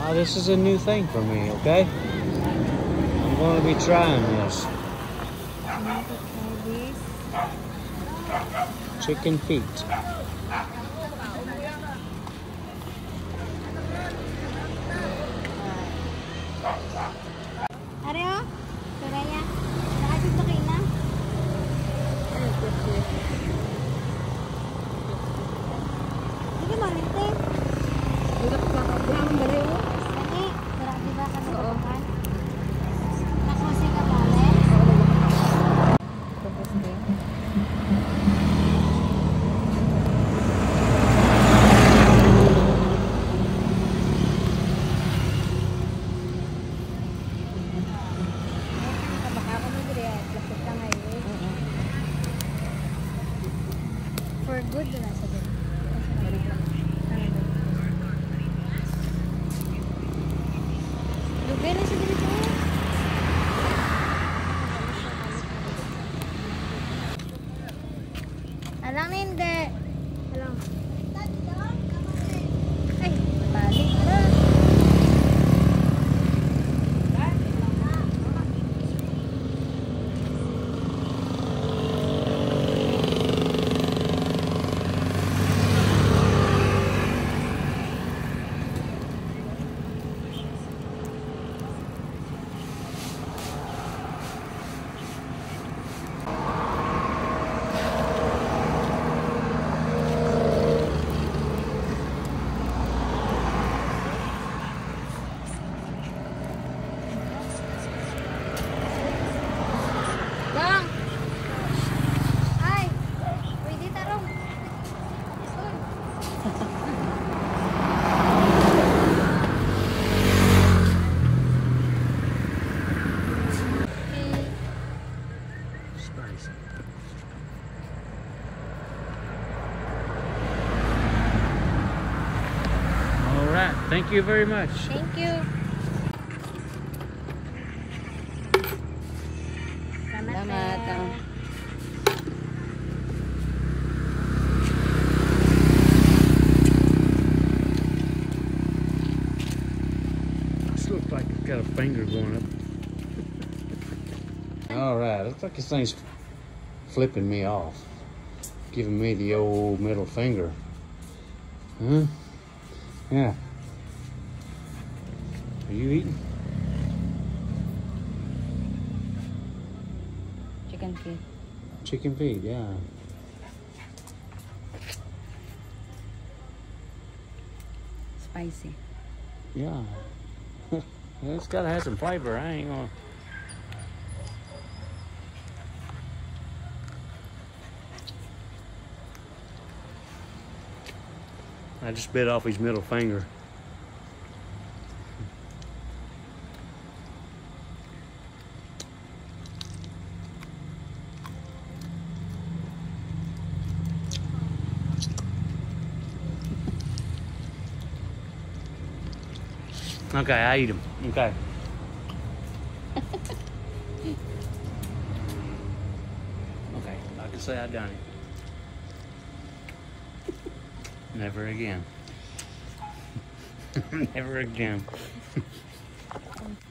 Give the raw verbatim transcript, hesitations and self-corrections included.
Now this is a new thing for me, okay? I'm going to be trying this. Chicken feet. Areo, Soraya, nakasip na kayo na? Hindi mo nito. Hindi ko pa kapag baliw. Sani, marami ba ka sa bukan? Nakasi ka bale? Tapos din. For good na sa din. Lugay na siya dito. Alang na hindi. Alang. Ay, balik na. Alright, thank you very much. Thank you. Salamat. This looks like it's got a finger going up. Alright, looks like this thing's flipping me off. Giving me the old middle finger. Huh? Yeah. Are you eating? Chicken feet. Chicken feet, yeah. Spicy. Yeah. It's gotta have some flavor. I ain't gonna. I just bit off his middle finger. Okay, I eat him. Okay. Okay, I can say I done it. Never again. Never again.